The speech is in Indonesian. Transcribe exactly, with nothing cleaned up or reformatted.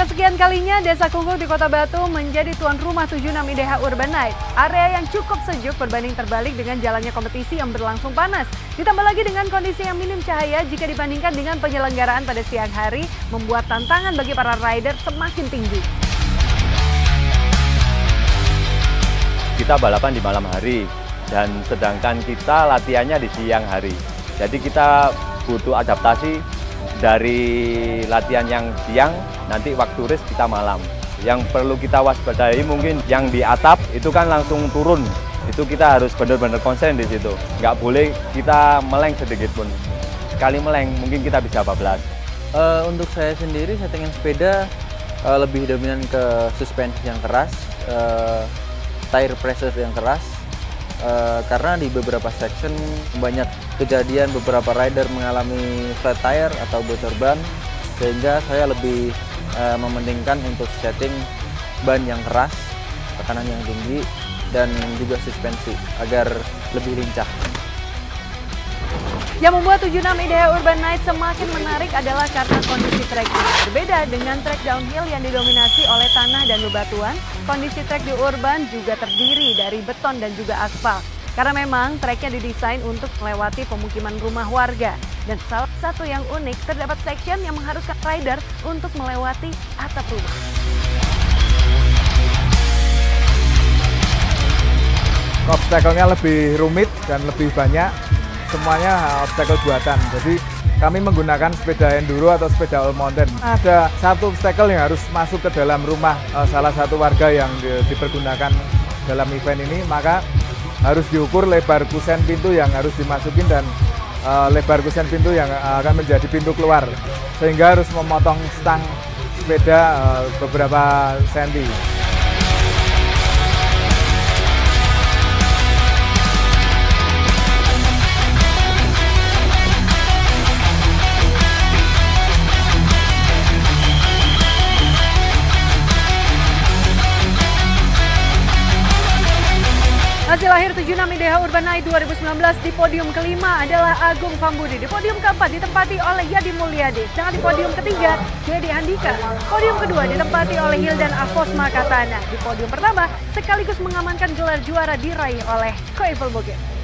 kesekian kalinya, Desa Kungkung di Kota Batu menjadi tuan rumah tujuh puluh enam I D H Urban Night. Area yang cukup sejuk berbanding terbalik dengan jalannya kompetisi yang berlangsung panas. Ditambah lagi dengan kondisi yang minim cahaya jika dibandingkan dengan penyelenggaraan pada siang hari, membuat tantangan bagi para rider semakin tinggi. Kita balapan di malam hari dan sedangkan kita latihannya di siang hari. Jadi kita butuh adaptasi dari latihan yang siang, nanti waktu race kita malam. Yang perlu kita waspadai mungkin yang di atap itu kan langsung turun. Itu kita harus benar-benar konsen di situ. Nggak boleh kita meleng sedikit pun. Sekali meleng mungkin kita bisa bablas. Uh, untuk saya sendiri, settingan sepeda uh, lebih dominan ke suspensi yang keras, uh, tire pressure yang keras. Uh, karena di beberapa section banyak kejadian beberapa rider mengalami flat tire atau bocor ban, sehingga saya lebih uh, mementingkan untuk setting ban yang keras, tekanan yang tinggi, dan juga suspensi agar lebih lincah. Yang membuat tujuh puluh enam I D H Urban Night semakin menarik adalah karena kondisi trek. Berbeda dengan trek downhill yang didominasi oleh tanah dan bebatuan, kondisi trek di Urban juga terdiri dari beton dan juga aspal. Karena memang treknya didesain untuk melewati pemukiman rumah warga. Dan salah satu yang unik, terdapat section yang mengharuskan rider untuk melewati atap rumah. Obstacle-nya lebih rumit dan lebih banyak. Semuanya obstacle buatan, jadi kami menggunakan sepeda enduro atau sepeda all mountain. Ada satu obstacle yang harus masuk ke dalam rumah uh, salah satu warga yang di, dipergunakan dalam event ini, maka harus diukur lebar kusen pintu yang harus dimasukin dan uh, lebar kusen pintu yang akan menjadi pintu keluar, sehingga harus memotong stang sepeda uh, beberapa senti. Hasil akhir tujuh puluh enam I D H Urban Night dua ribu sembilan belas di podium kelima adalah Agung Pambudi. Di podium keempat ditempati oleh Yadi Mulyadi. Sedangkan di podium ketiga, Dedi Andika. Podium kedua ditempati oleh Hildan Afosma Katana. Di podium pertama, sekaligus mengamankan gelar juara diraih oleh Koiful Bukit.